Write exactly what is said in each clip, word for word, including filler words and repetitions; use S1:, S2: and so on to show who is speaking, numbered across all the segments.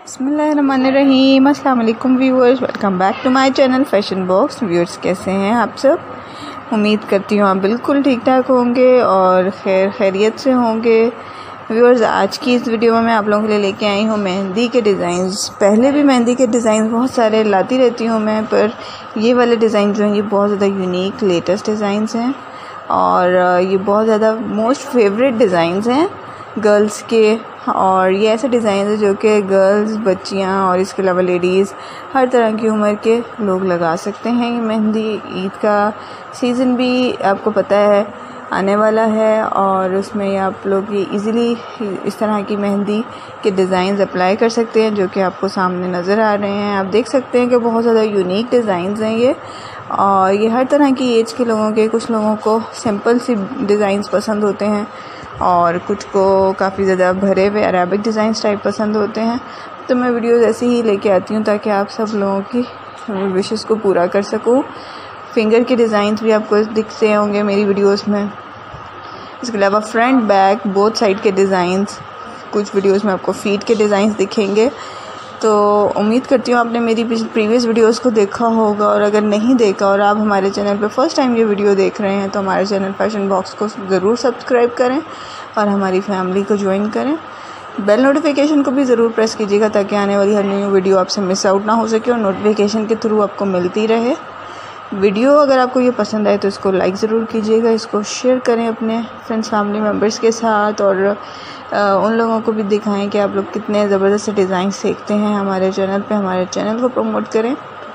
S1: बिस्मिल्लाहिर्रहमानिर्रहीम। अस्सलाम वालेकुम viewers, welcome back to my channel fashion box. Viewers कैसे हैं आप सब? उम्मीद करती हूँ आप बिल्कुल ठीक ठाक होंगे और खैर खैरियत से होंगे। व्यूअर्स आज की इस वीडियो में मैं आप लोगों के लिए लेके आई हूँ मेहंदी के डिज़ाइंस। पहले भी मेहंदी के डिज़ाइन बहुत सारे लाती रहती हूँ मैं, पर ये वाले डिज़ाइन जो हैं ये बहुत ज़्यादा यूनिक लेटेस्ट डिज़ाइंस हैं और ये बहुत ज़्यादा मोस्ट फेवरेट डिज़ाइंस हैं गर्ल्स के। और ये ऐसे डिज़ाइन है जो कि गर्ल्स, बच्चियाँ और इसके अलावा लेडीज़, हर तरह की उम्र के लोग लगा सकते हैं। ये मेहंदी ईद का सीज़न भी आपको पता है आने वाला है और उसमें आप लोग ये इजीली इस तरह की मेहंदी के डिज़ाइन अप्लाई कर सकते हैं जो कि आपको सामने नज़र आ रहे हैं। आप देख सकते हैं कि बहुत ज़्यादा यूनिक डिज़ाइंस हैं ये, और ये हर तरह की एज के लोगों के, कुछ लोगों को सिंपल सी डिज़ाइंस पसंद होते हैं और कुछ को काफ़ी ज़्यादा भरे हुए अरेबिक डिज़ाइंस टाइप पसंद होते हैं। तो मैं वीडियोज़ ऐसे ही लेके आती हूँ ताकि आप सब लोगों की विशेस को पूरा कर सकूँ। फिंगर के डिज़ाइंस भी आपको दिखते होंगे मेरी वीडियोस में। इसके अलावा फ्रंट बैक बोथ साइड के डिज़ाइंस, कुछ वीडियोस में आपको फीट के डिज़ाइंस दिखेंगे। तो उम्मीद करती हूँ आपने मेरी प्रीवियस वीडियोस को देखा होगा, और अगर नहीं देखा और आप हमारे चैनल पे फर्स्ट टाइम ये वीडियो देख रहे हैं तो हमारे चैनल फैशन बॉक्स को ज़रूर सब्सक्राइब करें और हमारी फैमिली को ज्वाइन करें। बेल नोटिफिकेशन को भी ज़रूर प्रेस कीजिएगा ताकि आने वाली हर न्यू वीडियो आपसे मिस आउट ना हो सके और नोटिफिकेशन के थ्रू आपको मिलती रहे। वीडियो अगर आपको ये पसंद आए तो इसको लाइक ज़रूर कीजिएगा, इसको शेयर करें अपने फ्रेंड्स फैमिली मेम्बर्स के साथ, और आ, उन लोगों को भी दिखाएं कि आप लोग कितने ज़बरदस्त डिज़ाइन सीखते हैं हमारे चैनल पे। हमारे चैनल को प्रमोट करें,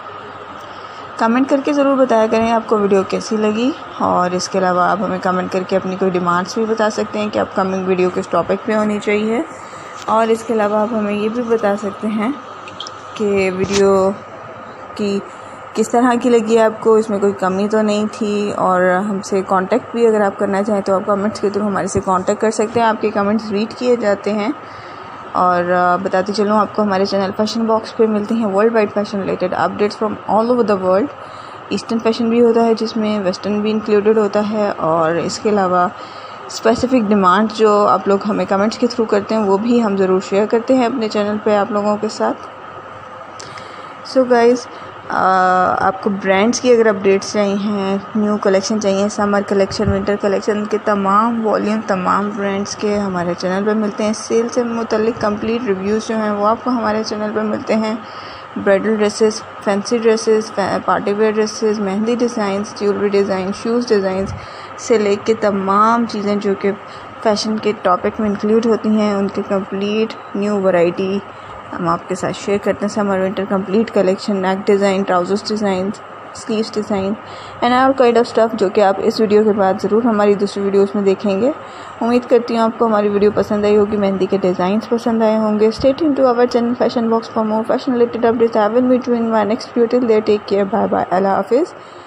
S1: कमेंट करके ज़रूर बताया करें आपको वीडियो कैसी लगी। और इसके अलावा आप हमें कमेंट करके अपनी कोई डिमांड्स भी बता सकते हैं कि अपकमिंग वीडियो किस टॉपिक पे होनी चाहिए। और इसके अलावा आप हमें ये भी बता सकते हैं कि वीडियो की किस तरह की लगी आपको, इसमें कोई कमी तो नहीं थी। और हमसे कांटेक्ट भी अगर आप करना चाहें तो आप कमेंट्स के थ्रू हमारे से कांटेक्ट कर सकते हैं। आपके कमेंट्स रीड किए जाते हैं। और बताती चलूँ आपको, हमारे चैनल फैशन बॉक्स पे मिलती हैं world wide fashion related updates from all over the world. Eastern fashion भी होता है जिसमें वेस्टर्न भी इंक्लूडेड होता है, और इसके अलावा स्पेसिफ़िक डिमांड जो आप लोग हमें कमेंट्स के थ्रू करते हैं वो भी हम ज़रूर शेयर करते हैं अपने चैनल पे आप लोगों के साथ। सो so गाइज़, आपको ब्रांड्स की अगर अपडेट्स चाहिए हैं, न्यू कलेक्शन चाहिए, समर कलेक्शन, विंटर कलेक्शन के तमाम वॉल्यूम तमाम ब्रांड्स के हमारे चैनल पे मिलते हैं। सेल से मुतल्लिक कंप्लीट रिव्यूज़ जो हैं वो आपको हमारे चैनल पे मिलते हैं। Bridal dresses, fancy dresses, party wear dresses, mehndi designs, jewellery design, shoes designs से लेके तमाम चीज़ें जो कि फ़ैशन के टॉपिक में इंक्लूड होती हैं उनके कंप्लीट न्यू वैरायटी हम आपके साथ शेयर करते हैं। Summer winter complete collection, neck design, trousers design, sleeves design and all kind of stuff जो कि आप इस वीडियो के बाद ज़रूर हमारी दूसरी वीडियोस में देखेंगे। उम्मीद करती हूँ आपको हमारी वीडियो पसंद आई होगी, मेहंदी के डिज़ाइंस पसंद आए होंगे। Stay tuned to our channel fashion box for more fashion related updates. I will meet you in my next video. Till there take care, bye bye, अल्लाह हाफिज़।